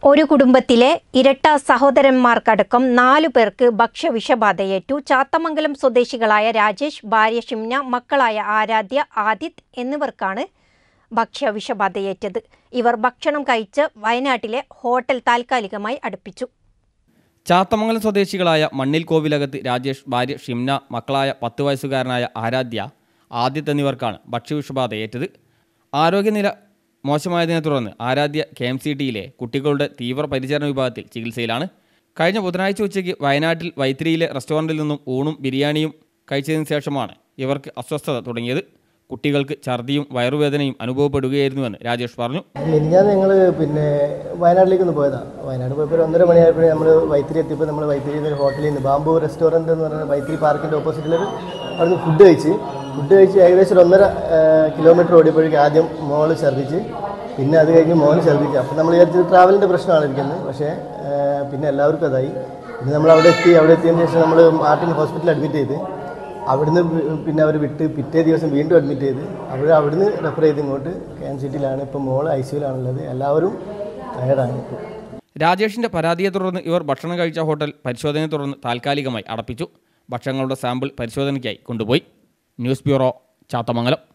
ഒരു കുടുംബത്തിലെ ഇരട്ട സഹോദരന്മാർക്കടക്കം 4 പേർക്ക് ഭക്ഷ്യവിഷബാധയേറ്റു. ചാത്തമംഗലം സ്വദേശികളായ രാജേഷ്, ഭാര്യ ഷിംന, മക്കളായ ആരാധ്യ, ആദിത് എന്നിവർക്കാണ് ഭക്ഷ്യവിഷബാധയേറ്റത്. ഇവർ ഭക്ഷണം കഴിച്ച് വയനാട്ടിലെ ഹോട്ടൽ താൽക്കാലികമായി അടപ്പിച്ചു. ചാത്തമംഗലം സ്വദേശികളായ മണ്ണിൽ കോവിലകത്ത് രാജേഷ്, ഭാര്യ ഷിംന, മക്കളായ 10 വയസ്സുകാരനായ ആരാധ്യ, ആദിത് എന്നിവർക്കാണ് ഭക്ഷ്യവിഷബാധയേറ്റത്. ആരോഗ്യനില മോശമായതിനെ തുടർന്ന് ആരാധ്യ KMCTയിലെ കുട്ടികളുടെ തീവ്ര പരിചരണ വിഭാഗത്തിൽ ചികിത്സയിലാണ്. കഴിഞ്ഞ ബുധനാഴ്ച ഉച്ചയ്ക്ക് വയനാട്ടിൽ വൈത്തിരിയിലെ റെസ്റ്റോറൻറ്റിൽ നിന്നും ഊണും ബിരിയാണിയും കഴിച്ചതിന് ശേഷമാണ് ഇവർക്ക് അസ്വസ്ഥത തുടങ്ങിയത്. കുട്ടികൾക്ക് ഛർദിയും വയറുവേദനയും അനുഭവപ്പെടുകയായിരുന്നുവെന്ന് രാജേഷ് പറഞ്ഞു. ഞങ്ങൾ വയനാട്ടിലേക്ക് ഒന്ന് പോയതാണ്. വയനാട് പോയപ്പോൾ 1:30 മണിയായപ്പോഴേ നമ്മൾ വൈത്തിരി എത്തിയപ്പോൾ നമ്മൾ വൈത്തിരിയിൽ ഒരു ഹോട്ടലിൽ നിന്ന് ബാംബു റെസ്റ്റോറൻറ്റ് എന്ന് പറഞ്ഞാൽ വൈത്തിരി പാർക്കിൻ്റെ ഓപ്പോസിറ്റിലൊരു അവിടുന്ന് ഫുഡ് കഴിച്ച് ഏകദേശം 1.5 കിലോമീറ്റർ ഓടിയപ്പോഴേക്കും ആദ്യം മോള് ഛർദ്ദിച്ച്, പിന്നെ അത് കഴിഞ്ഞ് മോന് ഛർദ്ദിച്ച്. അപ്പോൾ നമ്മൾ വിചാരിച്ചത് ട്രാവലിൻ്റെ പ്രശ്നമാണ് ഇരിക്കുന്നത്. പക്ഷേ പിന്നെ എല്ലാവർക്കും അതായി. പിന്നെ നമ്മൾ അവിടെ എത്തിയതിന് ശേഷം നമ്മൾ മാർട്ടിൻ ഹോസ്പിറ്റലിൽ അഡ്മിറ്റ് ചെയ്ത്, അവിടുന്ന് പിന്നെ അവർ വിട്ട് പിറ്റേ ദിവസം വീണ്ടും അഡ്മിറ്റ് ചെയ്ത് അവിടുന്ന് റെഫർ ചെയ്ത് ഇങ്ങോട്ട് KMCTയിലാണ്. ഇപ്പോൾ മോള് ICUവിലാണുള്ളത്. എല്ലാവരും ടയർഡാണ് ഇപ്പോൾ. രാജേഷിൻ്റെ പരാതിയെ തുടർന്ന് ഇവർ ഭക്ഷണം കഴിച്ച ഹോട്ടൽ പരിശോധനയെ തുടർന്ന് താൽക്കാലികമായി അടപ്പിച്ചു. ഭക്ഷണങ്ങളുടെ സാമ്പിൾ പരിശോധനയ്ക്കായി കൊണ്ടുപോയി. News bureau, Chathamangalam.